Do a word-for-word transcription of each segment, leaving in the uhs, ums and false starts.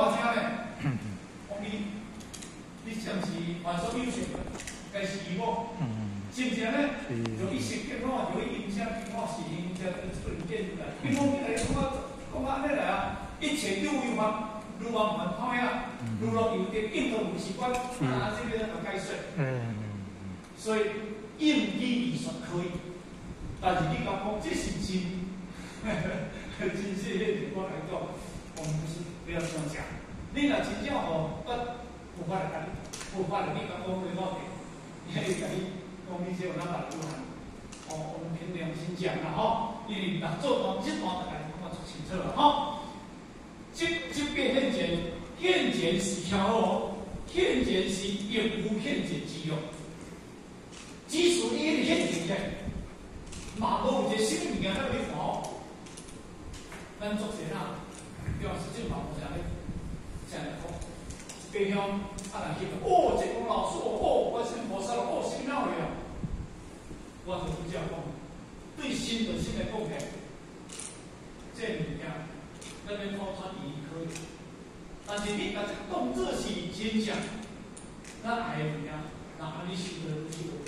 大声咧，讲你你像是万所有性，该是我，是不是咧？就伊设计吼，就伊音响听吼是音响出零件出来，比方你来讲啊，讲啊安尼来啊，一切有为法，如往凡抛呀，如落有的应当有习惯，啊，这边要解说。所以应语艺术可以，但是你讲讲这是真，真是迄我来讲，我们不是不要这样讲。你若真正吼，不无法来甲你，无法来你讲讲对我的，你还甲你讲你这有哪办法？哦，我们凭良心讲啦吼，因为若做到这段大家讲得出清楚了吼。即即变现前，现前是条路，现前是业无现前之用。即使你迄个现前嘅，嘛无有一个什么物件在你看哦，咱作者啊，表示这嘛无啥咧，啥咧讲，白乡啊人去哦，这个老师哦，我是菩萨哦，什么样的？我就不这样讲，对新的新的贡献，这物件，那边抛传伊可以，但是你把这动作是真相，那还有物件，那安尼修的是有。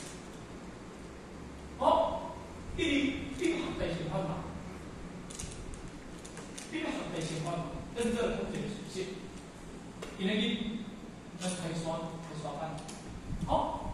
好，你你学第四番嘛？你学第四番嘛？跟这个同学熟悉，因为你咱开山开山班，好。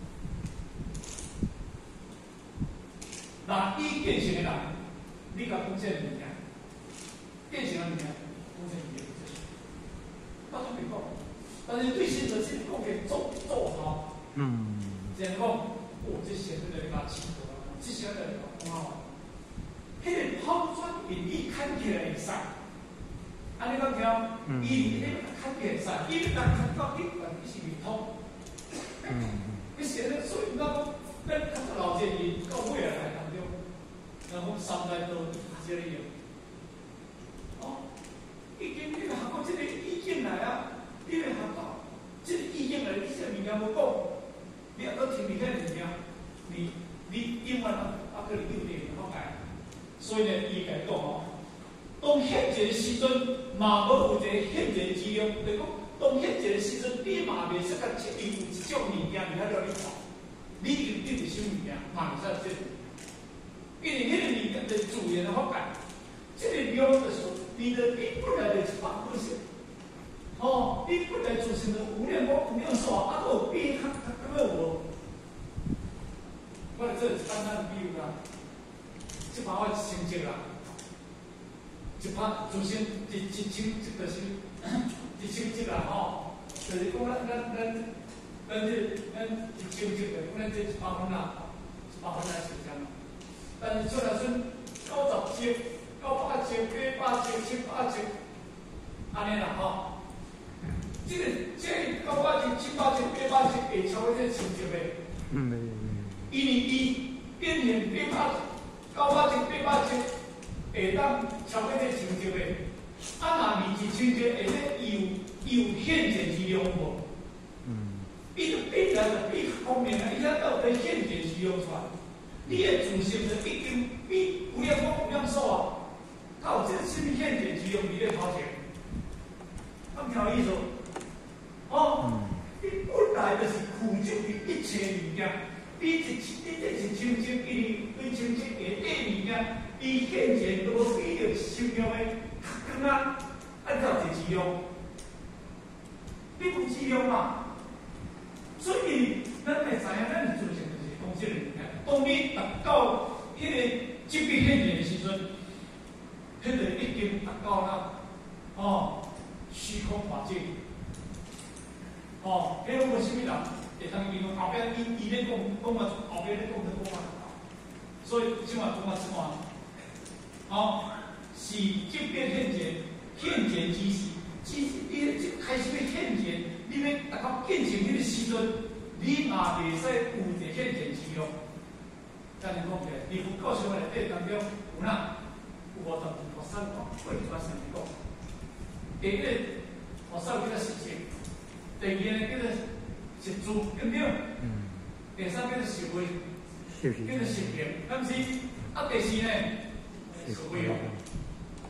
那伊建成的人，你甲讲这物件，建成的物件，讲这物件，我都袂讲。但是对新的这个贡献做做好，嗯，这样讲。哦，这些那个垃圾多，这些那个哇，迄个抛砖引玉看起来会使，安尼讲听，伊迄个看起来会使，伊个人看到一本伊是未通，嗯，你现在所以讲，咱看到老建议到未来当中，然后三代都这里有，哦，已经你个学到这个意见来啊，你个学到这个意见来，你这物件无讲。你也都听你看怎么样？你你英文啊，啊，可能有点好改。所以呢，伊来讲哦，当现前时阵，嘛无有一个现前之用。就讲当现前时阵，你嘛袂使甲设定有一种物件，你喺度你看，你就定一种物件，嘛袂使这。因为迄个物件的自然的好改，这个用的时候，你的你本来就是反过性。哦，你本来就是的无量光无量寿啊，都比他他他个我，我这是简单的比喻啦，这把我成绩啦，一把首先一一千这个是一千级啦吼，就是讲咱咱咱咱这咱一千级的，咱这一百分啦，一百分来是这样，但是出来算九十级、九百级、八百级、七百级，安尼啦吼。这个这九百级、七百级、八百级会超过这成绩的，嗯，因为伊变现八百级、九百级、八百级会当超过这成绩的，啊，那二级成绩会咧有有现前之用无？嗯，伊就变来就变方面啊，伊才到底现前之用出来，你的自信就已经比无量光无量寿啊，到这什么现前之用你咧头前，咁听意思？哦，你本来就是苦就于一切物件，你一你这是清净，因为对清净的对物件，伊现前都比着修养的较啊，按照一质量，你不质量嘛？所以咱会知影，咱做成就是讲这个物件。当你达到迄个即笔现前的时阵，迄个已经达到了哦，虚空法界。哦，迄个为什么人会通因为后边伊伊咧讲讲话，后边咧讲咧讲话，所以即马讲话即马，哦，是即变现前，现前之时，之你即开始要现前，你要达到见成迄个时阵，你嘛袂使有一个现前之用。咱讲起来，你佛教生活内底当中有哪有五十二佛三讲，过去我先讲，第一个佛三叫做实情。第二呢叫做实住，对不对？嗯。第三叫做实慧，叫做实行，敢是？啊，第四呢？实慧哦。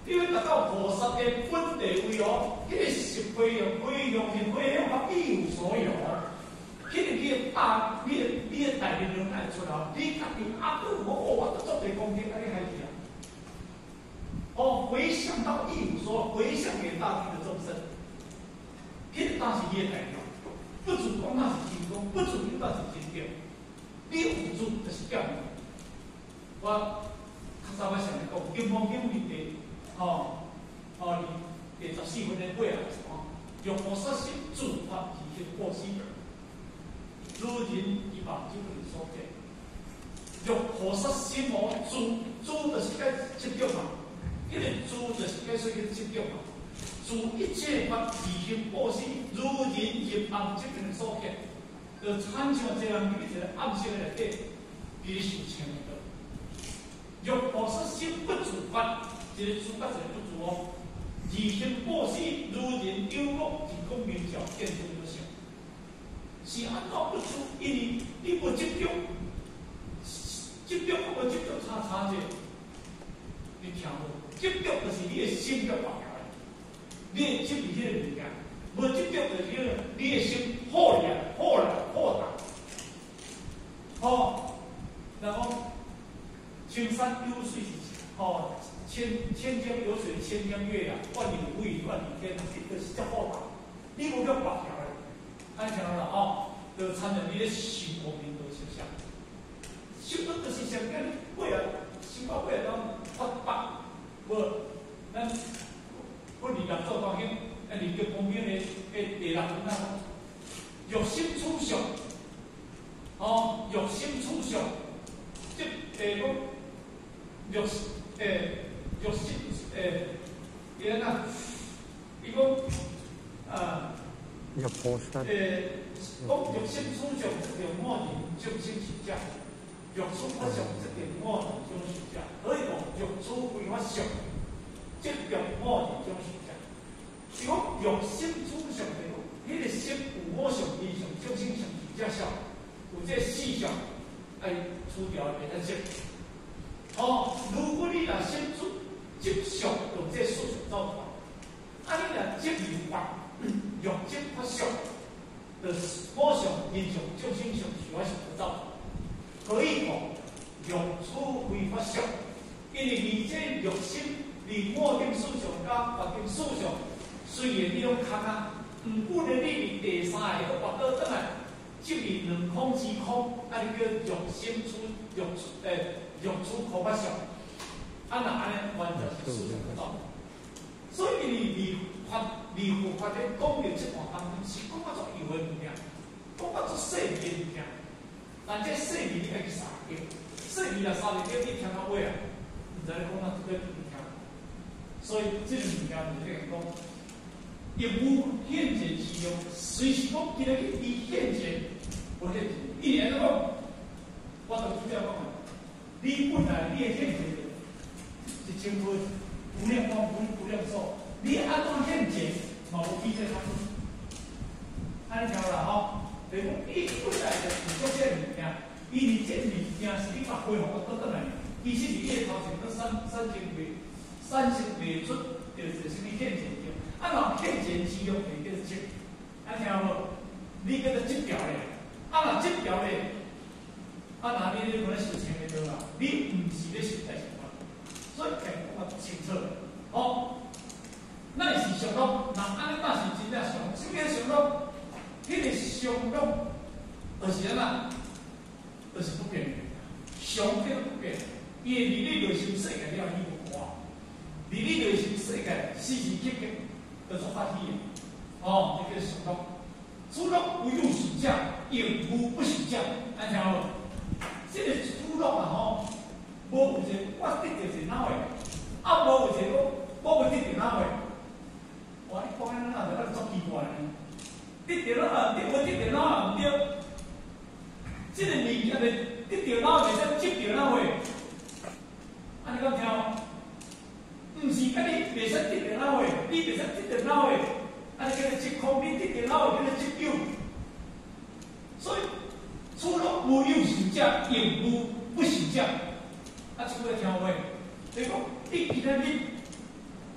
你要达到菩萨的本地位哦，迄个是培养培养是培养法一无所有。迄个你的大，你的你的大力量爱出来，你家己阿哥我我都做对功德，安尼还是啊？哦，回向到一无所有，回向给大地的众生，迄个当是你的大力，不主讲那是成功，不主讲那是真对，你有主就是表面。我较早我想来讲，金方经里底，哦哦，第十四分的尾啊，哦，用菩萨心助法而行过失。如人以望就能所见，用菩萨心哦，助助就是该执着嘛，迄个助就是该说个执着嘛，助一切法而行过失，如人以望就能所见，就产生这样一个暗示内底，比受强的。用菩萨心不助法，这个助法就是不助哦，而行过失，如人有恶，提供明照，见出不相。是安怎不出？因为你无执着，执着无执着差差者，你听无？执着就是你的心要放下来，你的执是迄个物件，无执着就是你的心豁然、豁然、豁达。哦，然后青山有水是哦，千千江有水千江月啊，万里无云万里天，这就是叫豁达。你无要放下来。安听了哦，就参照你的心无明道实相，修德就是上紧，过啊，修到过啊，当发白，无咱不离业做当兴，啊，离业方面的的第六分啊，欲心处上，哦，欲心处上，即诶讲欲诶欲心诶，伊安那，伊讲啊。 要菩萨。 诶，讲欲心处上，这条我人众生实相；欲处法上，这条我人众实相。可以讲欲处非法上，这条我人众实相。是讲欲心处上的，迄个心有我相、理相、众生相、实相相，有这四相，爱除掉会得摄。哦，如果你若心处执相，用这四相走法，啊，你若执有法。欲执法相，就是我相、人相、众生相、是我相得走。可以讲欲处非法相，因为你这欲心，你我定思想甲法定思想，虽然你用卡卡，毋过呢，你第三个个法倒转来，即是两空之空，啊，你叫欲心处欲处诶欲处空法相，啊，那安尼完全是思想得走。所以你你法。离佛法咧讲到即项当中，是讲法作有诶物件，讲法作细微诶物件。但这细微你爱去杀掉，细微若杀袂掉，你听到尾啊，毋知你讲哪做对唔听。所以即个物件就是讲，业无现前之用，随时讲今日伊现前，无现前，一年都讲，我就主要讲，你本来你诶现前是千分无量光无无量寿。你安怎现前，嘛无比这他。安尼听啦吼，就讲伊本来就是做这物件，伊是这物件是你把恢复我倒转来，其实是伊头前个三三千袂三千袂出，就是什么现前用。啊，若现前之用，就叫做执。安听无？你叫做执条咧。啊，若执条咧，啊，若你咧可能是前面对啦，你毋是咧实在情况，所以讲我清楚哦。那是上落，那安尼那是真正上，什么上落？迄个上落，就是安那，就是不变，上叫不变。因为离你内心世界了，你无看；离你内心世界时时刻刻都做发起的。哦，这个上落，主落唯有实相，应无不实相，安听无？这个主落啊吼，无有一个我得着是哪位，啊无有一个我无得着哪位。我你讲安那就咱足奇怪呢，得着哪得无得着哪毋对，即个物件袂得着哪袂使执着哪位，安尼讲听无？毋是甲你袂使得着哪位，你袂使得着哪位，安尼叫做执空，你得着哪位叫做执有。所以除了无有实相，应无不实相。啊，即个听有袂？你讲你今仔日。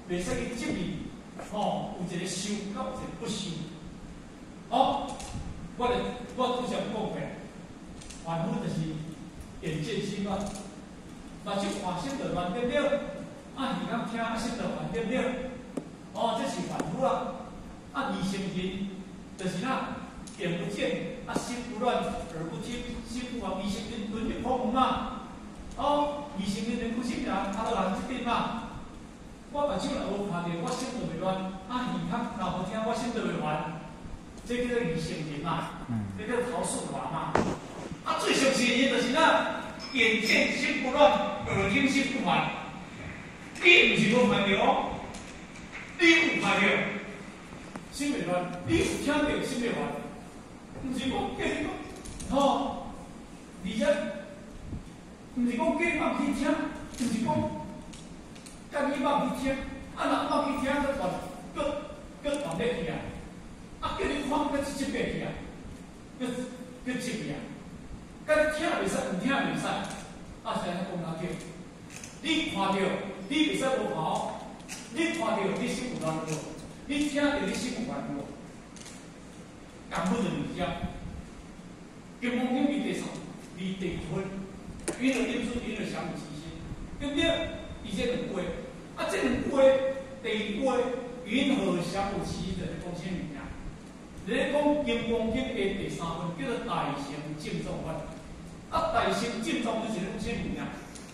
袂使去质疑，吼，有一个修，甲有一个不修。哦，我咧，我拄则讲过，凡夫就是眼见心乱，目睭看心就乱，对不对？啊，耳朵听啊心就乱，对不对？哦，这是凡夫啊。啊，二乘人就是哪？眼不见，啊，心不乱，耳不听，心不烦，二乘人轮流空嘛。哦，二乘人人不心人，啊，就人这边嘛。我目睭若无看到，我心就袂乱；啊，耳朵若无听，我心就袂烦。这叫做二乘人嘛，这叫陶顺华嘛。啊，最常见的就是哪？眼见心不乱，耳听心不烦。你唔是无看到，你有看到，心袂乱；你有听到，心袂烦。唔是讲叫你讲，吼，而且唔是讲叫你莫去听，唔是讲叫你莫去听，啊，若莫去听，搁传，搁搁传入去啊，啊，叫你看，搁直接过去啊，搁搁接去啊，甲你听袂使，唔听袂使，啊，是安尼讲哪叫？你看到，你袂使无跑，你看到你心有乱无？你听到你心有烦无？根本就唔是啊！金光经比第三、比第五分，因了因素，因了相互之心，对不对？伊这两句，啊，这两句第一句云何相互之心的讲什么名？你讲金光经的第三分叫做大乘正宗分，啊，大乘正宗就是讲什么名？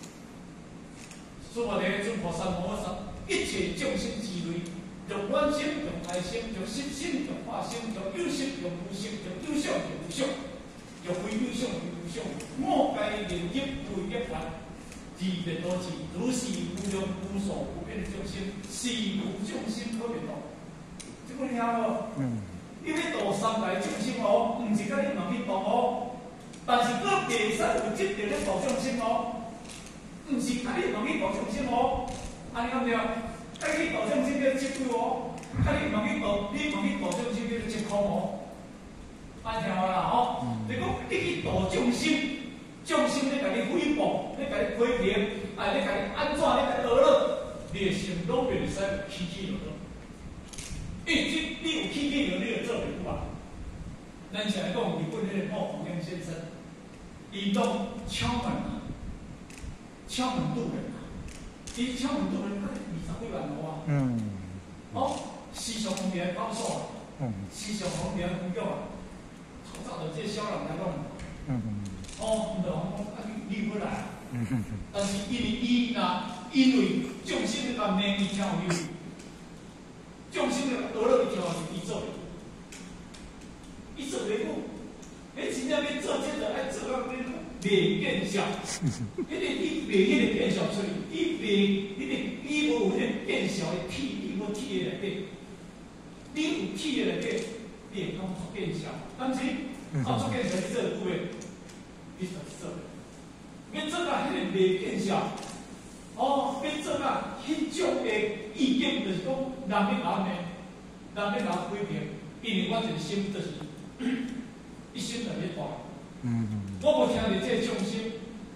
诸佛地尊菩萨摩诃萨，一切众生之类。用观心，用爱心，用心心，用化心，用有心，用无心，用有相，用无相，用非有相，非无相。莫该连入为一凡，自别多智，如是无量无所不变的众生，是无众生可变度。这个听无？嗯。你要度三界众生哦，唔是甲你慢去度哦，但是佫袂使有执着咧度众生哦，唔是甲你慢去度众生哦，安尼啱唔对？啊！你度众生叫接骨哦，啊！你莫去度，你莫去度众生叫接空哦。安听我啦吼，你讲你去度众生，众生咧甲你诽谤，咧甲你批评，啊！咧甲你安怎，咧甲你讹了，你的心拢袂使起起落落。因为这你有起起落落，你就做袂久啊。咱先来讲日本迄个莫弘亮先生，伊拢敲门啊，敲门渡人啊，伊敲门渡人。二十几万户啊！嗯，哦，时常方面高手啊，嗯，时常方面工作啊，透早就这小人来讲，嗯嗯，哦，唔着讲啊，你你要来，嗯嗯嗯，但是因为伊若因为众生的甘念，伊听有理，众生的得了伊听是伊做的，伊做袂久，你真正要做这个，爱做到你袂见效，因为你袂迄个见效出来，你袂。你无有迄个见效的体，你无体的内底，你有体的内底，你会讲出见效。但是啊，出见效你做久的，你就是做。要做到迄个袂见效，哦，要做到迄种的意见，就是讲人要安尼，人要拿批评，因为我一个心就是一心在咧大。嗯嗯。我无听到这个众生，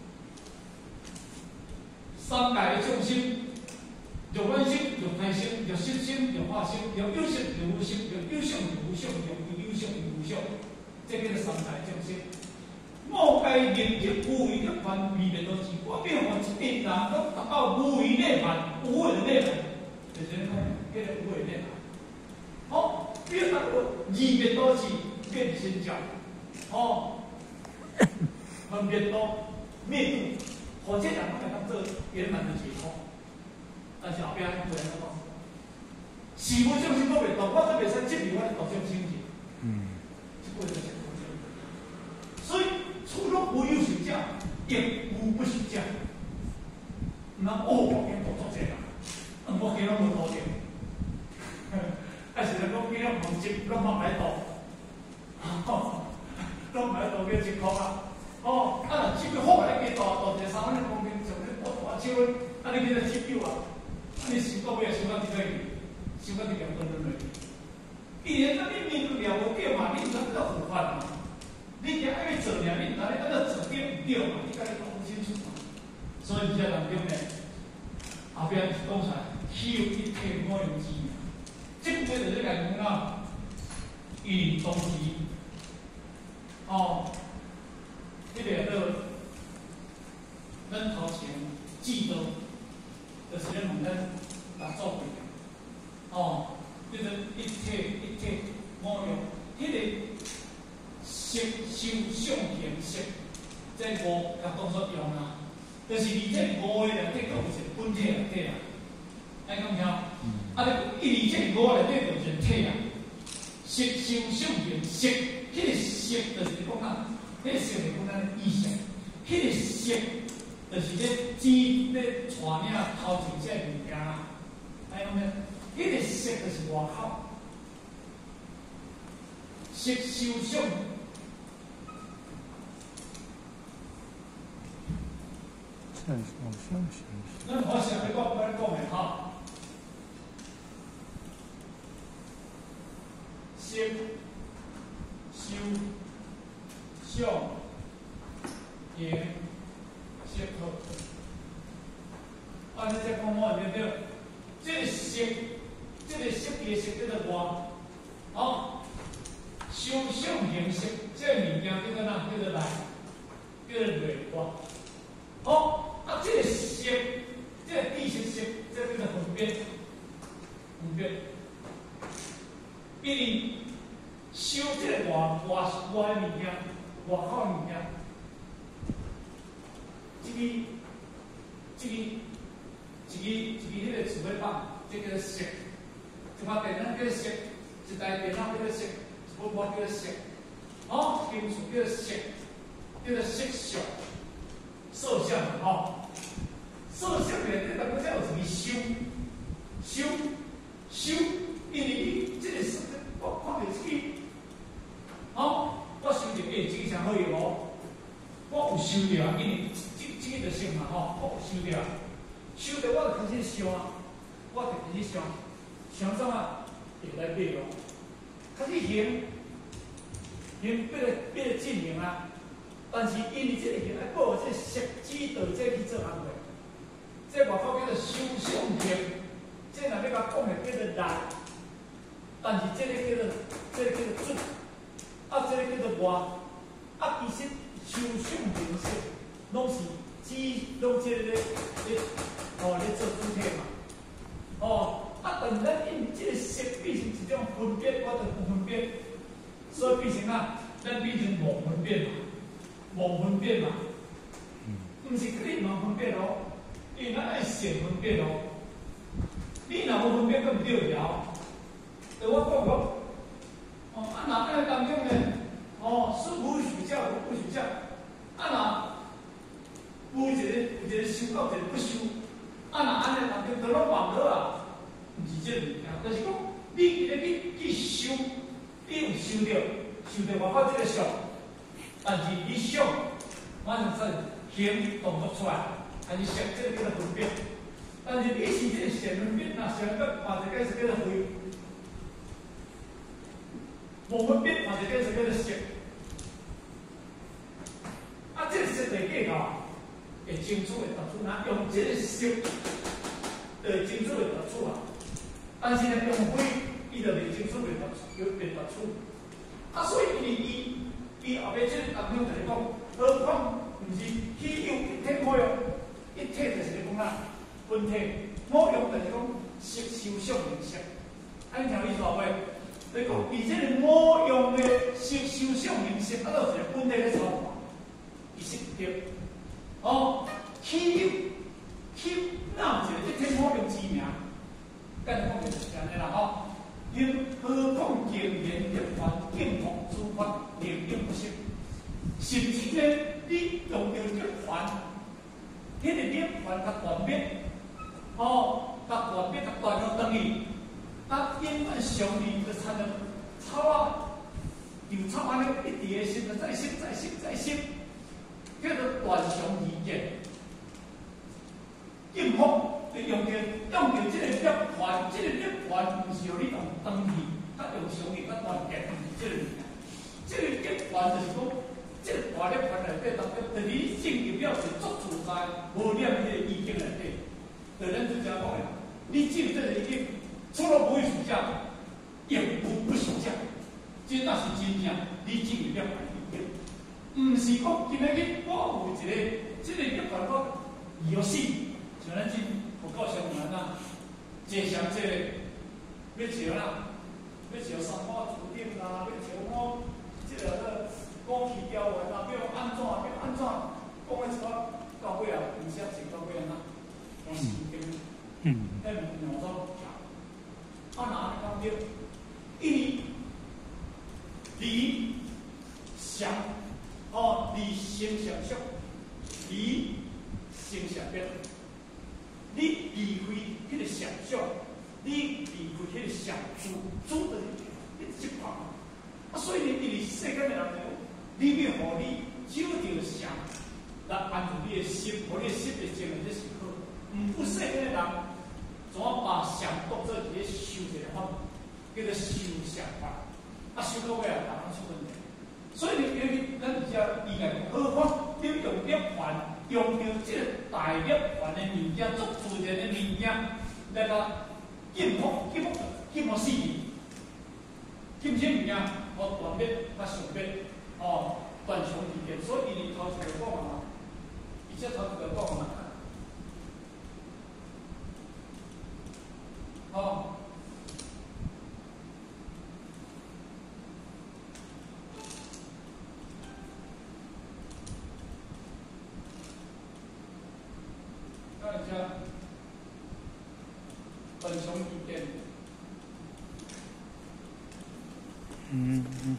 三界的众生。有观心，有爱心，有心心，有化心，有有心，有无心，有有相，有无相，有非有相，有无相，这叫做三界众生。莫该言入无为的凡，未免多智。我变我一边人都达到无为内涵，无为的内涵，就是讲叫做无为内涵。好，变达到二面多智，变心教。哦，分别多灭度，或者人可以当做圆满的解脱。但是后壁不然怎讲？是无众生都袂度，我都袂使质疑我咧度众生去。嗯，这个就是不对。所以除了无有行者，亦无不行者。唔通哦，我见度作者啦，我见拢无度着。啊，是来讲见了黄金，拢莫来度，拢来度叫一箍啊。哦，啊，若只个好来计度，度者三万公斤，上咧度大手，啊，你叫做只有啊。你想到尾也想到这个，想到这两分钟而已。既然那你面对了无叫嘛，你唔通叫腐犯嘛？你惊爱要做呢，你哪里按照做对唔对嘛？你家己搞不清楚嘛？所以这当中呢，啊， 后边是讲出来，虚有一体无用之名。这个就是讲啊，与同时，哦，这个个咱头前记得，就是咧问咱打造过哦，这个一体一体无用，迄个色受想行识，这五甲当作用啊。就是你这五个内底有一个本体内底啊，爱讲听？啊，你一二这五个内底有一个体啊，色受想行识，迄个色就是讲啊，迄个色是讲咱意识，迄个色就是咧指咧带领头前这物件啊，爱讲咩？迄个色就是外口，色受想。咱我想要讲，我讲的哈，色、受、想、行、识好。按照这讲法对不对？这个色，这个色的色叫做外，哦，受想行识，这个物件叫做哪？叫做内，叫做内外，哦。啊，这个色，这个地色色，这个叫做分别，分别。比如收这个外外外的物件，外口的物件，这个这个这个这个迄个储备棒，这叫做色。一把电脑叫做色，一台电脑叫做色，一本簿叫做色。哦，金属叫做色，叫做色相。色相吼，色相内底当中才有一个修，修，修，因为你这个色，我看到这个，哦，我想着诶，这个诚好用哦，我有收着，因为这这个就成嘛吼，我有收着，收着我就开始想啊，我就开始想，想啥啊？会来变咯，开始行，行变个变个进行啊。但是因为这个行爱保这色指导这去做行为，这外口叫做受想行，这若要甲讲的叫做内，但是这个叫做这个叫做准，啊这个叫做外，啊其实受想行识拢是指拢这个咧咧哦咧做主体嘛，哦啊但咱因这个色变成一种分别，我就不分别，所以变成啊，咱变成无分别嘛。无分别嘛，毋是你无分别咯，因为咱爱善分别咯。你若无分别，佫毋对了。就我讲讲，哦，啊，若安尼当中呢，哦，是无属教，无不属教。啊，若有一个有一个修到，一个不修，啊，若安尼当中都拢忘了啊，毋是这个物件，就是讲你咧去去修，你有修着，修着外口这个相。但是你想，马上是行动作出来，还是想这个叫做分别。但是你是这个想分别，那想个或者开始叫做会，无分别或者开始叫做想。啊，这个色内底吼，会清楚会突出，那用这个色，就会清楚会突出啊。但是呢，用灰，伊就袂清楚袂突出，袂突出。啊，所以因为伊。伊后尾即个当中就是讲，何况毋是虚有一体无用，一体就是讲啦，本体无用就是讲色受想行识，安尼听有意思无？你讲伊即个无用的色受想行识，啊，倒一个本体咧操盘，伊是毋对。哦，虚有，虚哪有一个一体无用之名？干讲就是安尼啦吼。因何况经验一番，应付诸法，灵应不息。甚至呢，你用着一番，迄个一番较断灭，哦，较断灭，较断了等于，啊，因为上面就参了草啊，由草安尼一直的吸，再吸，再吸，再吸，叫做断常而见。应付。你用着用着这个涅槃，这个涅槃不是由你用灯去，较用常去，较断结，不是这个物件。这个涅槃就是讲，这个大涅槃内底当中，就是你性格表示足自在，无念迄个意境内底。 就咱之前讲的，你进这个已经除了不会暑假，也不不暑假，这那是真正你进入了环境。唔是讲今日去我有一个，这个叫办法游戏，像咱今有够上难啦，坐上这个要招啦，要招三花主顶啦，要招我这个个讲起调完啦，要安怎要安怎，讲个一个到尾啊，唔识成到尾啊，我时间，嗯，迄两种跳，啊哪讲对？一离想。哦，离心想宿，离心想变，你离开迄个想宿，你离开迄个想主，主的你一块啊，所以你你世间的人讲，你要互你找到想来安抚你的心，互你的心的精神，这是好。唔不世间的人，怎啊把想当做一个修一个法，叫做修想法，啊修到尾啊，大家出问题。所以你因为咱只意外，何况你用涅槃，用着这个大涅槃的物件，足自然的物件，来个禁福、禁福、禁福死去，禁什物件？哦，断灭、甲上灭，哦，断穷离变。所以你头一个讲嘛，伊这头一个讲嘛，哦。本熊一变，嗯嗯，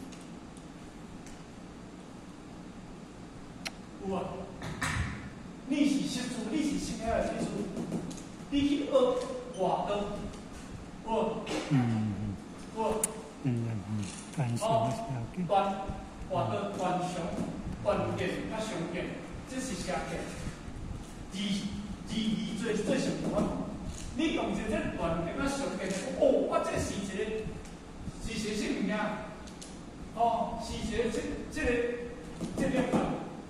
有啊，你是失主，你是心爱的失主，你去学外道，有，嗯有，嗯嗯，感谢哦，断外道断熊断变甲上变，这是邪见，二二二最最上关。你用这个断点啊上边哦，我这是一个是是什物件？哦，是一个这这个这个法，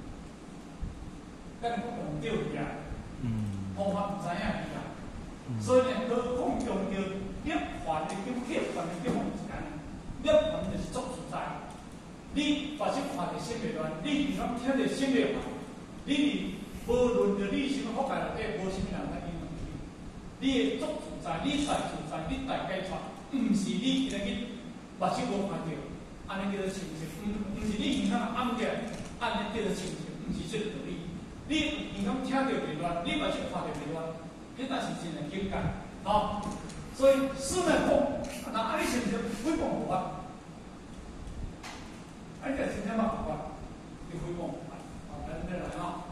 咱讲用对去啊，嗯，方法唔知影去啊，所以呢，何况用着涅槃的叫涅槃的叫方法，涅槃就是作自在。你把这看着心未乱，你如果听着心未乱，你无论着你什么福界内底，无什么人来影响你。你会足自在，你在自在，你大解脱，毋是你今日去目睭无看到，安尼叫做清净，毋毋是你耳孔暗起来，安尼叫做清净，毋是这个道理。你耳孔听到袂乱，你目睭看到袂乱，这才是真的境界，吼。所以师门讲，那安尼是毋是诽谤佛法？安尼就真正嘛佛法，你诽谤佛法，好，咱再来吼，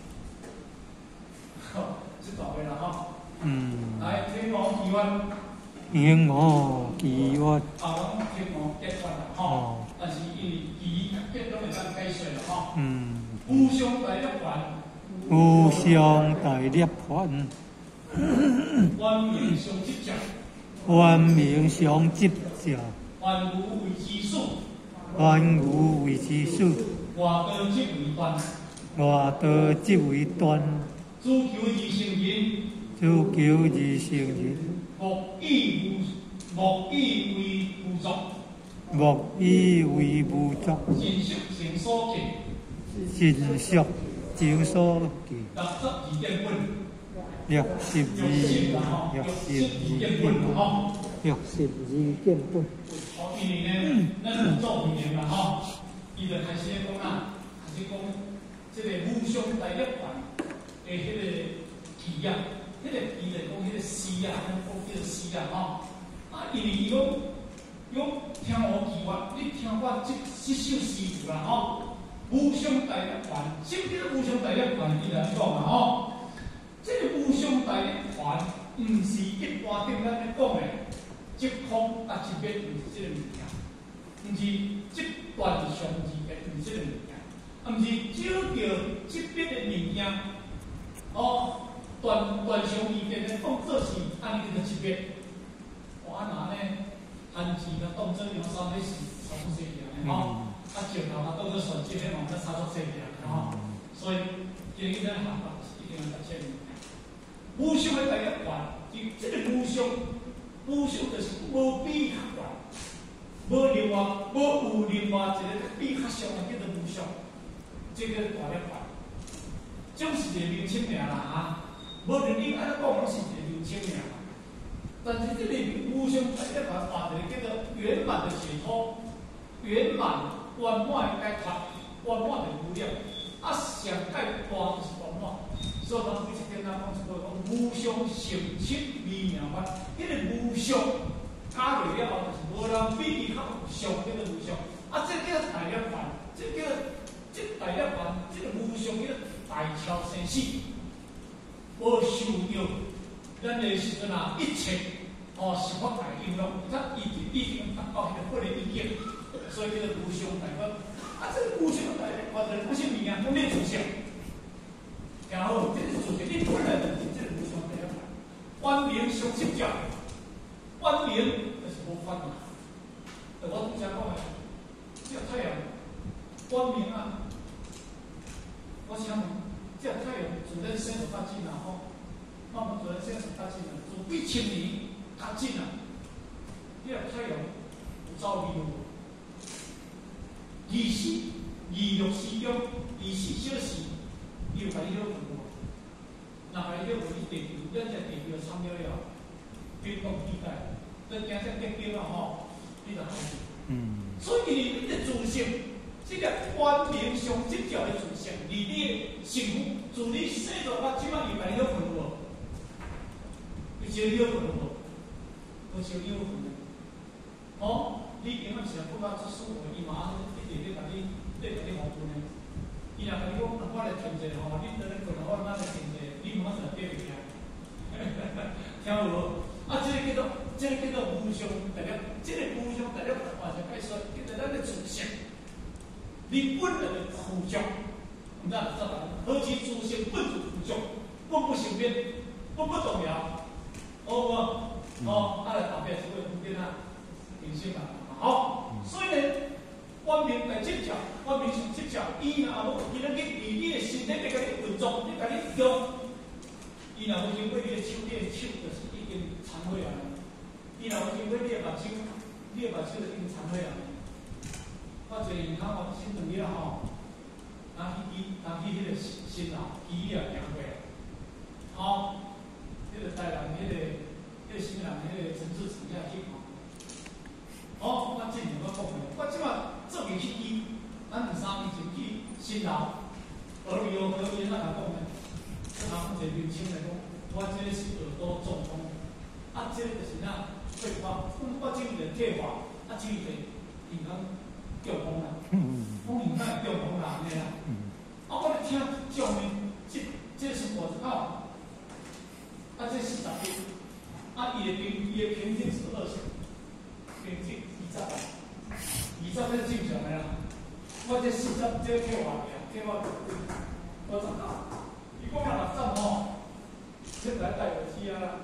好，这大位了吼。嗯，来天王祈愿，天王祈愿。啊，我天王结愿啦，吼。但是因为祈结都未当解说啦，吼。嗯。无上大涅槃。无上大涅槃。万命上执着。万命上执着。万无为之数。万无为之数。外道即为端。外道即为端。主求而成人。主求而成人，莫以无莫以为无作，莫以为无作，尽宿成所记，尽宿成所记，六十二点本，六十二，六十二点本，吼，六十二点本。哦，因为呢，咱有做会员嘛，吼，伊就开始讲啦，开始讲这个无上大涅槃的迄个义啊。迄个伊就讲迄个诗啊，咱讲叫诗啊，吼。啊，因为伊讲，讲听我祈愿，你听我这这首诗啦，吼。无上大涅槃，什么叫无上大涅槃？伊来讲嘛，吼。这个无上大涅槃，毋是一般顶咱咧讲的即空啊即灭，毋是即个物件，毋是即断上即灭，毋是即个物件，啊，毋是找到即灭的物件，哦。断断上意见咧，当做是安尼叫做一灭。我安那呢？汉字甲当做两三个是差不多一样的吼。啊，石头啊当做船只咧，嘛，则差不多一样的吼。所以今日咱学法是一定要读这物件。 无相的第一环，就这个无相，无相就是无比较悬，无另外无有另外一个比较上的叫做无相，这个大涅槃，总是一个名称名啦啊，无论你安怎讲，拢是一个名称名。但是这里无相第一环画一个叫做圆满的解脱，圆满圆满的解脱，圆满的无量，啊上界大就是圆满。所以咱每一天咱讲一句讲无相成七微妙法，迄个无相加落了后，就是无人比伊较有相，叫做无相。啊，这叫大涅槃，这叫这大涅槃，这个无相叫大超生死，无受用。咱个时阵啊，一切哦是发大应用，咱已经已经达到迄个法的意境，所以叫做无相大法。啊，这个无相大法就是不是物件，讲你自相。然后，这是主角，你本来就是这个无相大法。观明相执教，观明就是无观嘛。我拄则讲的，这太阳观明啊，我想问，这太阳自咱生活发展然后。那么自然现实发展了，从几千年发展了，这个太阳有走路，二十二六时中，二十小时，伊有甲你了分无？若甲你了分，伊地球，咱只地球参了了，冰冻地带，咱今只结晶啊吼，你就好做。嗯。所以你的自性，这个观明相执教的自性，离你的幸福，自你生出发，即摆伊甲你了分无？烧了可能无，无烧了可能。哦，你今仔时啊，不甲出书，伊嘛一直咧甲你，咧甲你互分的。伊若甲你讲，我来听者吼，你在咧困，我哪来听者？你马上对袂听，听有无？啊，这个叫做，这个叫做无相大了，这个无相大了，话就解说，叫做咱的自性。你本来的苦相，毋知知道何其自性本就苦相，本不生变，本不动摇。好无？哦，啊来后壁这个附近啊，明显啊，好，所以呢，观明来执教，观明上执教，伊若无，伊若去以你的身体来甲你运作，你甲你用，伊若无经过你的手，你的手就是已经残废啊。伊若无经过你的目睭，你的目睭就已经残废啊。我坐银行我先两日啦吼，拿去机，拿去迄个心啊，机啊行过来，好。迄个台南，迄个、迄个新人，迄个陈志成遐去看。好，我进前我讲的，我即马做未去机，咱两三年前去新楼，耳鼻喉科医生来讲的，他们一年轻来讲，我这是耳朵中风，啊，这个就是哪退化，我我这个退化，啊，这个银行中风啦，我银行中风啦，安尼啦，啊，我咧听上面这这是我靠。啊，这四十斤，啊，伊的平伊的平均是二十，平均二十，二十这正常的啦。我这四十这退化嘅，退化我十九，伊讲若六十吼，这来戴耳机啊。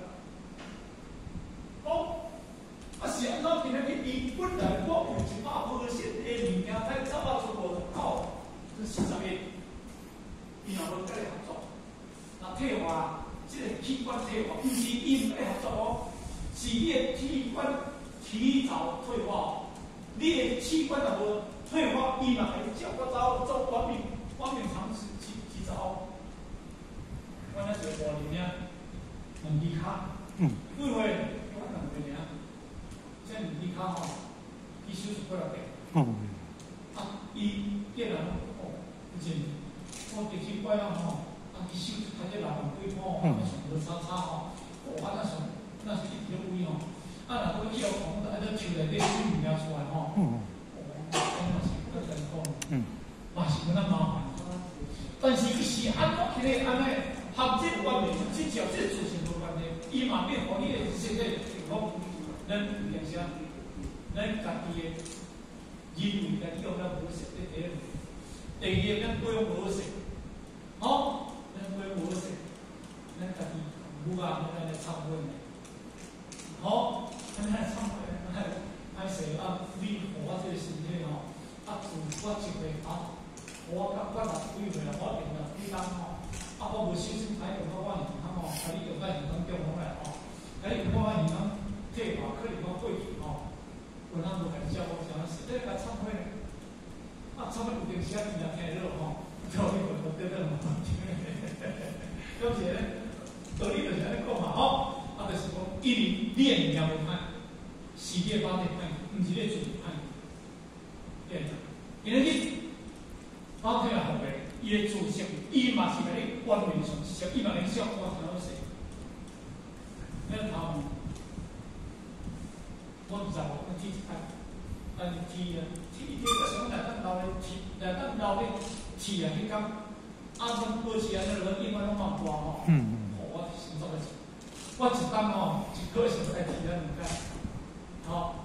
哦，啊是安怎今日去伊本来我有一百块钱的物件，才走到出五十九，这四十一，伊若无跟你合作，那退化。这个器官退化，不是因为合作哦，是你的器官提早退化。你的器官若无退化，伊嘛会照我走做光明，光明长期提提早。我那是五年呀，两支卡，几岁？我两岁尔，这两支卡吼，伊手术过来的。啊，伊叫人哦，真，我第七摆啊吼。伊手开只老板规模，啊，上无叉叉吼，哦，啊，那上那是一条位吼，啊，若讲以后讲，啊，这树内底水物件出来吼，哦，咁嘛是较艰苦，嘛是有那麻烦。但是伊是安怎起来安尼合这观念，即条这自信无关系，伊嘛变互你的身体幸福，咱有影响，咱家己的认为家己用咱无识的第一，第二咱不用无识，好。咱规无识，咱家己有啊，咱来忏悔的。好，咱来忏悔，咱来歹势啊！你互我这个身体吼，啊，自我一岁啊，我甲我六几岁啦，我定六几工吼，啊，我无小心踩到我我年头吼，啊，你着爱退化可能讲过去吼，有人无甲你照顾，像实在甲忏悔，啊，忏悔有阵时啊，伊也听到吼，道理就无得到嘛。有时咧，道理就是安尼讲嘛吼，啊，就是讲，因为你诶命无歹，是你诶法体歹，毋是你自歹。对，因为你法体也学诶，伊诶自性，伊嘛是甲你观念上，是伊嘛能想我听好势。咱头。我唔知喎，我天一睇，但是天啊，天天個想嚟得鬧你天，嚟得鬧你天啊！你講啱啱過時啊，你兩點鐘都冇掛吼，我心中嘅事，我一單吼一個小時來天啊兩間，好，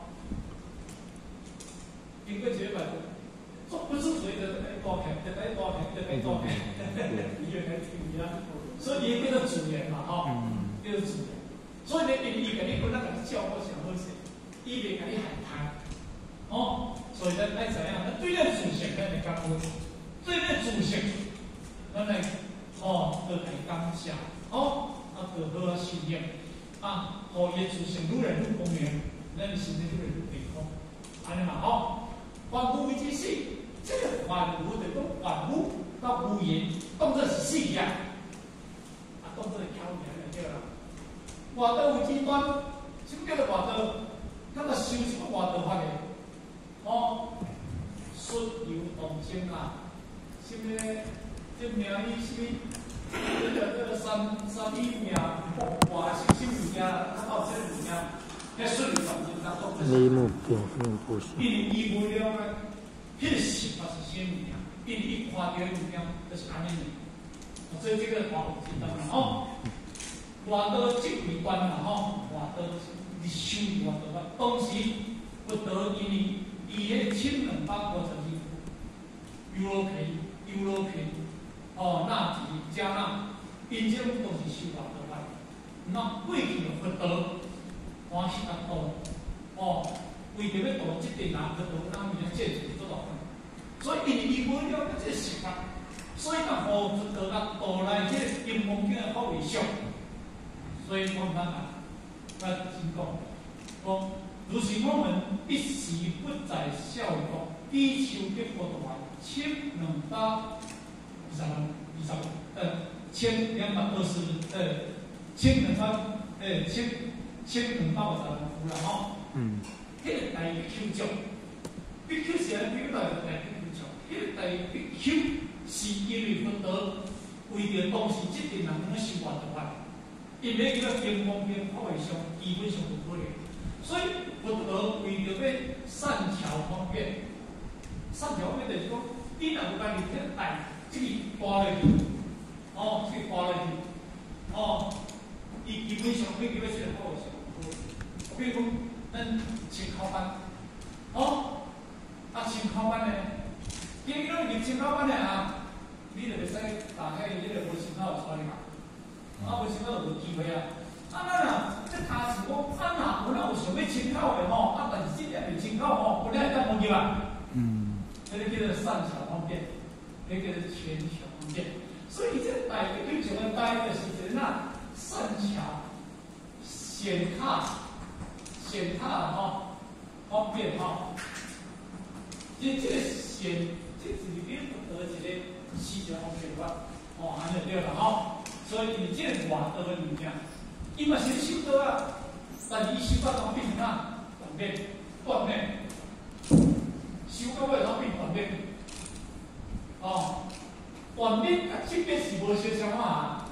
經過幾百個，做不是隨着在多平，在在多平，在在多平，醫院來聽啦，所以伊叫做自然嘛，吼，叫做自然，所以你你甲你本來甲你照顧上好勢。伊袂甲你害怕，哦，所以咱爱怎样？咱对咱自性咱会感恩，对咱自性，咱来哦，要来感谢，哦，啊，要好好修炼，啊，互伊自性愈来愈光明，咱身体愈来愈健康，安尼嘛吼。万物之死，这个万物就讲万物到无言，当作是死呀，啊，当作是巧言就对啦。外道有极端，什么叫做外道？咱个修什么外道法嘅？哦，顺流动经啊，什么？这名义什么？这个这个三三一名，话是什物件？他到这物件，迄顺流动经当中。你目标并不是。因为伊无了个，迄个想法是什物件？因为伊看到物件就是安尼的，所以这个话有知道啦吼。外道这几关啦吼，外道。是修外道法，当时不得因为伊迄清冷八国曾经优罗皮、优罗皮、哦纳提、加纳，因这都是修外道法。那过去的不得欢喜甲道，哦，为着要度这点人，要度咱面见识做大款。所以因为伊无了解这个实法，所以甲互不得甲道来这个阴风景的法为上，所以我们讲。那真讲，讲如是我们一时不在孝道，比丘的佛陀话，千两百二十万，二十呃千两百二十呃千两百呃千千两百二十万符啦吼。嗯。迄个大比丘教，比丘是安比丘来大比丘教，迄个大比丘是因为佛陀为着当时这群人怎修外道法。因为伊个经方便法为上，基本上不可能，所以佛陀为着要善巧方便，善巧方便就是讲，你若有家己去带，这个挂落去，哦，这个挂落去，哦，伊基本上每个要这个法为上，比如讲，咱清考班，哦，啊清考班呢，因为咱入清考班的啊，你就袂使打开迄个无清考出来嘛。啊，为什么有机会啊？啊，咱啊，这他是讲，啊哪有哪有想要清考的吼？啊，但是这点未清考吼，不然会当无入啊。嗯。这个叫做善巧方便，那个是权巧方便。所以这大比丘的大就是指那善巧、显卡、显卡吼，方便吼。这这个显，这是你不得一个细节方便法，哦，安尼对了吼。所以你这外道的物件，伊嘛是修道啊，但是伊修到当变成啊，断灭、断灭，修到尾当变断灭，哦，断灭甲这边是无相相啊，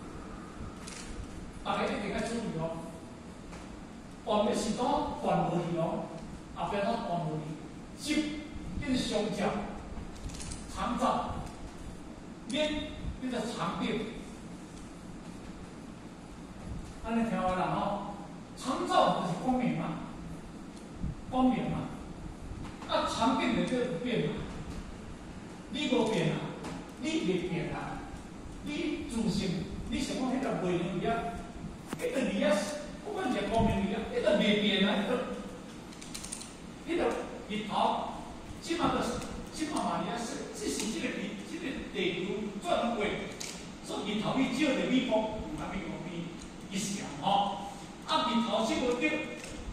大家一定要注意哦。断灭是当断无去哦，后边当断无去，接变相交，长照，灭变成长变。安尼听话啦吼，长照就是光明嘛，光明嘛，啊长变就叫不变嘛，你无变啊，你袂变啊，你自性，你想讲迄个袂能力啊，迄个力啊，不管是光明力啊，迄个袂变啊，迄个，迄个日头，即马个即马嘛力啊，是只是即个地即个地球转过，所以日头伊照着美国，唔甲美国变。一时啊，吼，啊日头即无着，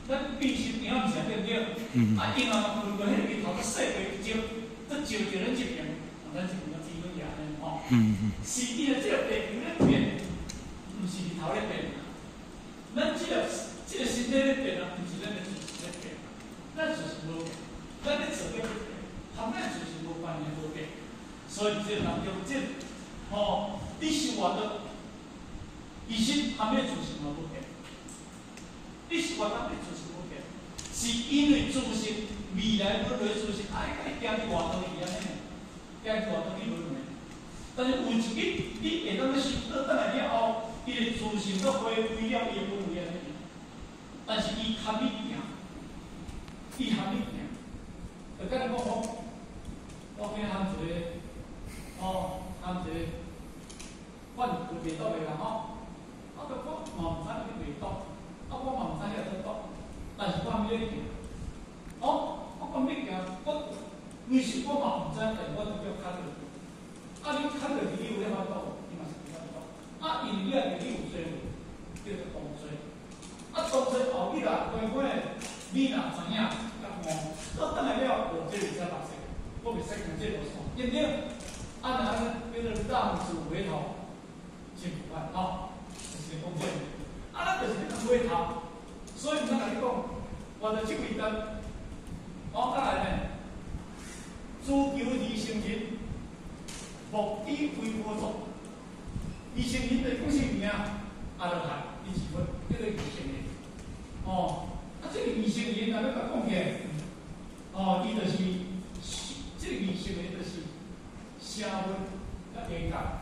咱必须影毋是对不对？嗯。啊，因啊，规个迄个日头较细个照，都照着咱这边，咱这边个天空也安尼吼。嗯嗯。是伊个这个地球咧变，毋是日头咧变。咱这个这个身体咧变啊，毋是咱个自身咧变，咱就是无变，咱咧做嘅不变，含咱就是无关系无变。所以这人用这吼，你生活的医生含个自身嘛无变。你是活当你自身无变，是因为自身未来要来自身，哎，你行去外头去安尼，行去外头去无用的。但是有一日你会当咧修倒转来了后，伊个自身都恢复了，伊会不有安尼。但是伊含你行，伊含你行，就甲你讲讲，我今含一个，哦，含一个，患袂倒个人吼，啊，个我嘛毋知伊袂倒。啊，我嘛毋知遐怎倒，但是我咪咧行。哦，我讲你行，我其实我嘛毋知，但是我都叫牵落去。啊，你牵落去，你有咧法度无？你嘛是有法度。啊，因为你也你有做无，叫做动作。啊，动作后日啊，慢慢诶，你若知影，甲我，倒转来了，我这里才目色，我袂使讲这无错，对不对？啊，然后叫做当主回头，真不坏吼，就是讲这个。啊，咱就是咧回头，所以毋通甲你讲，我着即位单，哦，再来呢，自求而成人，目以非无作，而成人着讲啥物啊？啊，着谈二十分，叫做二成人。哦，啊，即个二成人，咱要甲讲起来，哦，伊着是，即个二成人着是声闻甲缘觉，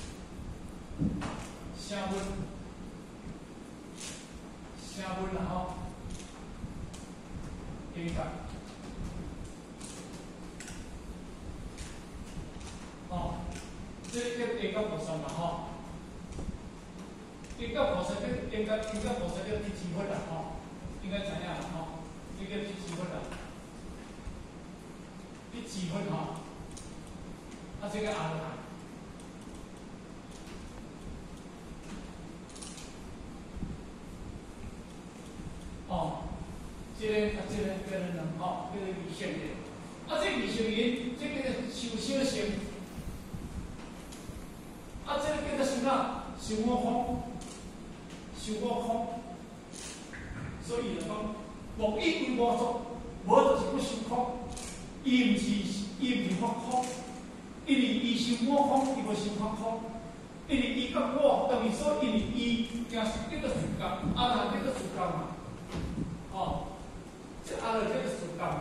声闻。声闻啦吼，缘觉，哦，这叫缘觉菩萨嘛吼，缘觉菩萨叫缘觉缘觉菩萨叫第几分啦吼？应该知影啦吼，这叫第几分啦？第几分吼？啊，这个阿罗汉。哦，这个啊，这个叫人人吼，叫做二乘人。啊，这二乘人，这个受小乘。啊，这个叫做什么？受我空，受我空。所以就讲，无一为无作，无就是不受空。伊毋是，伊毋是发空，因为伊受我空，伊无受发空。因为伊甲我等于说，因为伊惊是叫做自觉，啊，人叫做自觉嘛。哦，这阿罗叫做自觉，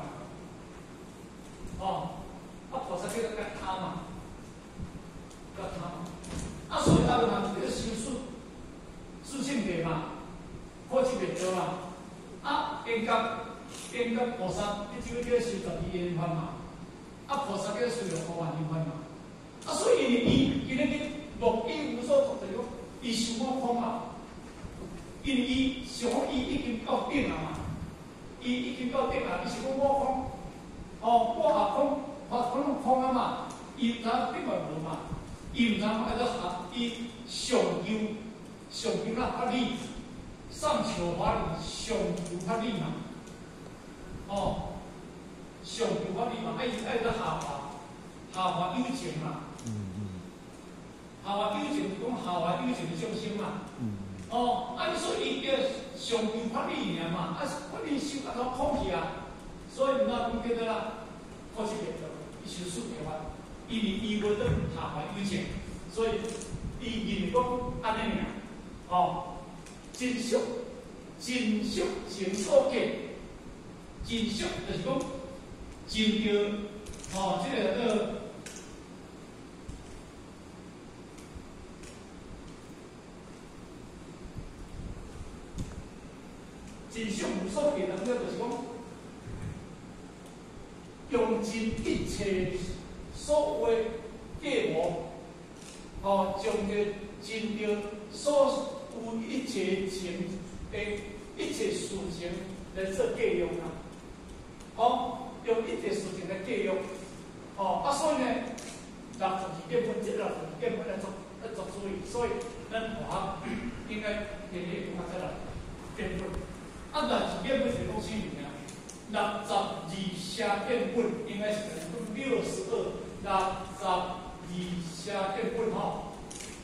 哦，啊菩萨叫做觉他嘛，觉他嘛，啊所以阿罗汉叫做修四四性地嘛，好七袂着嘛，啊缘觉缘觉菩萨，你即个叫修十二因缘嘛，啊菩萨叫修六无万因缘嘛，啊所以伊今日你目以无所作就讲，伊受我空嘛，因为伊想伊已经到顶啊嘛。伊已经到顶啊！伊是讲我空，哦，我下空，我空空啊嘛，伊毋知顶嘛无嘛，伊毋知爱到下，伊上求上求那法理，上求法理，上求法理嘛，哦，上求法理嘛，爱爱到下化，下化有情嘛，下化有情是讲下化有情的众生嘛。哦，啊，所以伊叫上求法理尔嘛，啊，法理修甲到空去啊，所以毋哪讲叫做啦，好是袂着，伊修四个法，因为伊无得下化有情，所以伊认为讲安尼尔，哦，真俗，真俗真所见，真俗就是讲真着，哦，这个叫。真相无所见，咱就是讲，用尽一切所谓计谋，哦，将着尽着所有一切情的一切事情来做计用啊，哦，用一切事情来计用，哦，啊，所以呢，六十二根本，这六十二根本来做来做注意，所以咱学应该建立讲这啦根本。啊，但是根本是讲六十二写建本应该是六十二，六十二写建本吼。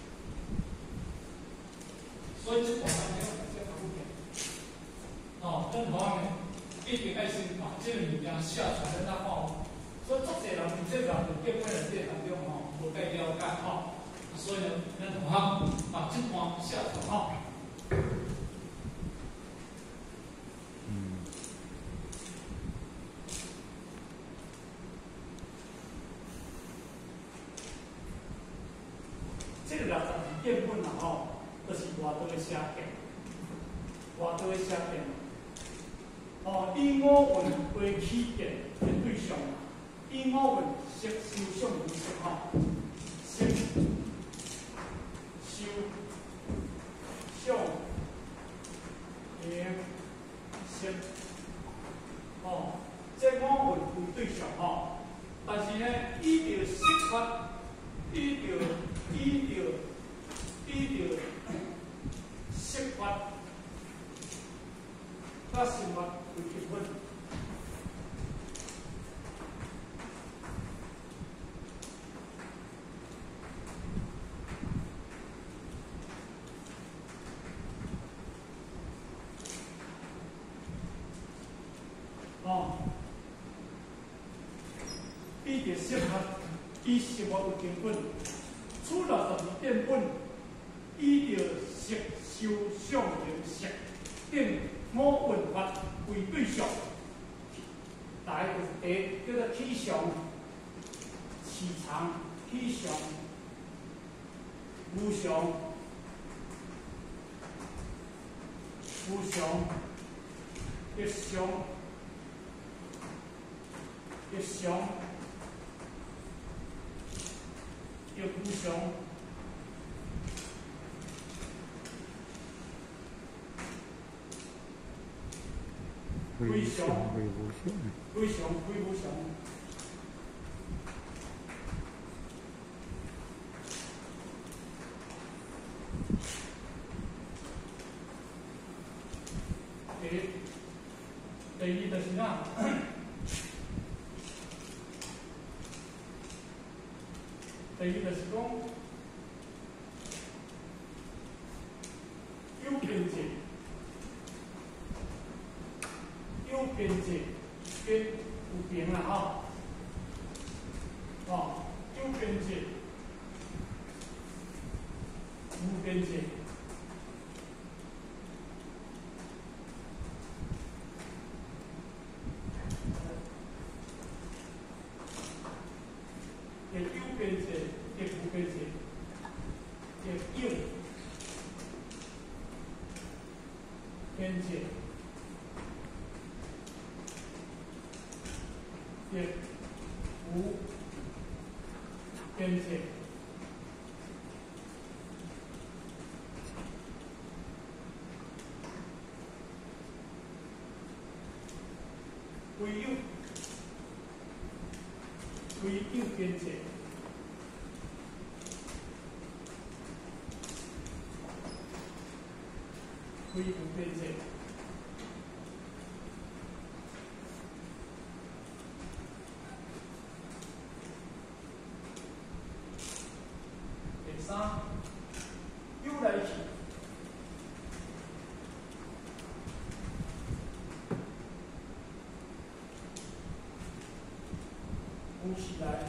所以这大项要这较复杂。哦，任何呢一定爱先把这个物件写出来，咱看。所以足侪人伫这个建本的这当中吼，无介了解吼，所以呢，咱同学把这段写出来吼。这个六十二建本啊吼，就是偌多的写建，偌多的写建。哦，以我运为起点的对象啊，以我运摄收上仪式吼，摄收上形式，哦，这我运为对象吼，但是呢，伊着释法，伊着伊着伊着释法，甲生活为基本。哦，伊着适合以生活为根本，除了十二建本，伊着摄收上形式，定五运法为对象。来就是第一叫做体常、市场、体常、无常、无常、日常。日常、日无常、非常、非常、非无常。第一，第二就是啥？第二就是讲有边界，有边界跟有边啦吼，哦，有边界，无边界。也有边界，也无边界，也有边界，也无边界。唯有唯有边界。唯无边界。第三，有来去，有起来。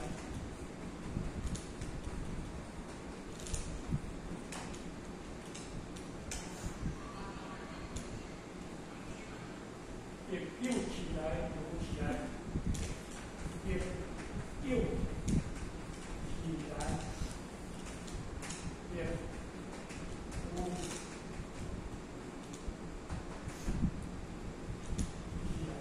也又起来，有起来，也又起来，也无起来。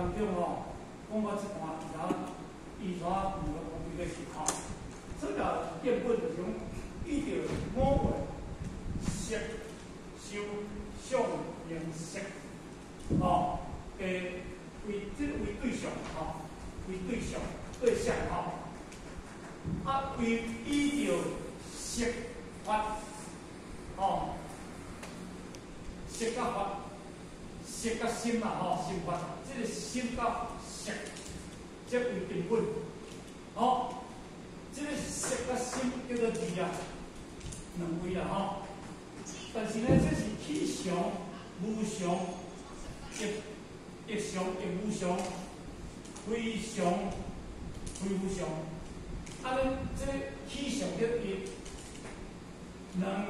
当中哦，讲到这段，然后伊怎五个方面去考。这个变本就是讲，依照五个色、受、想、形、色，哦，诶，为这个为对象，吼，为对象对象，吼，啊，为依照色法，哦，色甲法。色甲心嘛，吼，心法，即个心甲色，即为根本，吼，即个色甲心叫做字啊，两位啦，吼。但是呢，这是气象、无常、异异常、异无常、非常、非无常。啊，咱这气象叫一、两、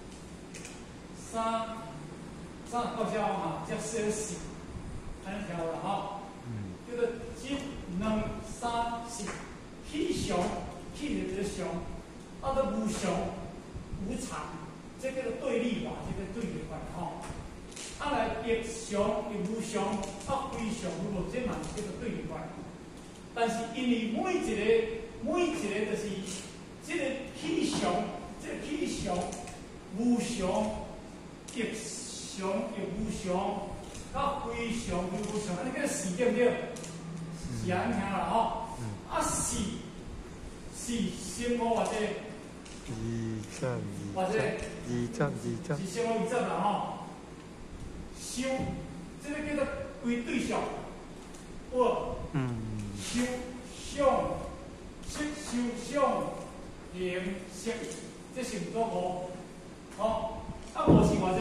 三。三到遮嘛，才写四，安尼条啦吼，叫做一、两、三、四，气常，气就是常，啊，都无常、无常，这叫做对立法，这个对立法吼。啊来异常、异无常，啊非常、无这嘛是叫做对立法。但是因为每一个每一个就是这个气常，这个气常、无常、异常亦无常，甲非常非无常，安尼叫四对不对？是安尼啦吼。啊四四先我或者二十二， 或者二十二十， 是先我二十啦吼。修，这个叫做为对象，我嗯， 修想色修想形色，这是唔多无？吼，啊无是或者。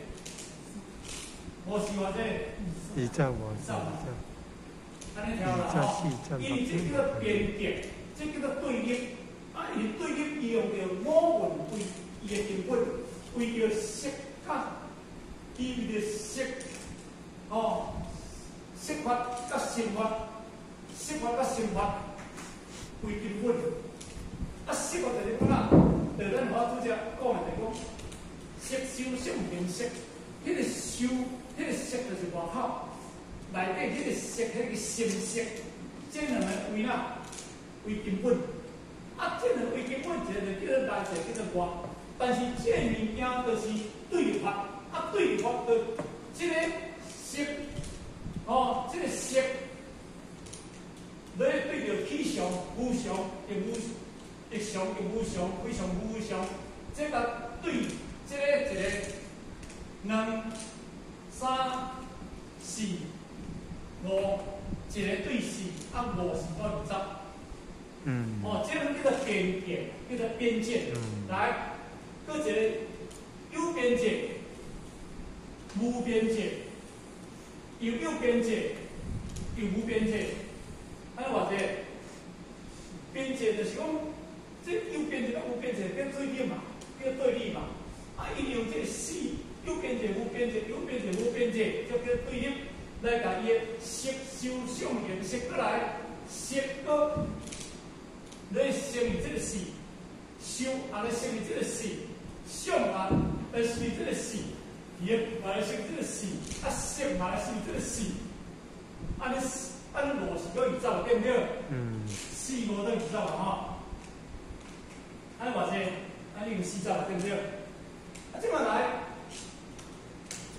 无是话这二十五，二十， 安尼条啦吼，因为这叫做边界，这叫做对立。啊，因为对立伊用着五运为伊的根本，为着色甲，伊为着色，哦，色法甲心法，色法甲心法为根本。啊，色法就是讲啦，就咱好拄则讲的就是讲，色修性形色，迄个修。迄个色就是外口，内底迄个色，迄个心色，这两个为哪？为根本。啊，这两个为根本，一个就叫做内，一个叫做外。但是这个物件就是对立法，啊对立法的这个色，哦，这个色，你对着气常、无常、亦无亦常亦无常、非常无常，这个对，这个一个两。三、四、五，一个对四，啊五是五二十。嗯。哦，这种叫做边界，叫做边界。嗯。来，搁一个有边界、无边界，又有边界，又无边界。安尼话者，边界就是讲，这有边界甲无边界变对立嘛，变对立嘛。啊，伊用这个四。有边界、无边界、有边界、无边界，就叫对立。来甲伊的色、受、想、形、色过来，色个来乘以这个四，受啊来乘以这个四，想啊来乘以这个四，形啊来乘以这个四，啊色啊来乘以这个四，安尼安尼五是可以走，对不对？嗯。四五等于走啦吼。安尼偌济，安尼用四走，对不对？啊，即摆来。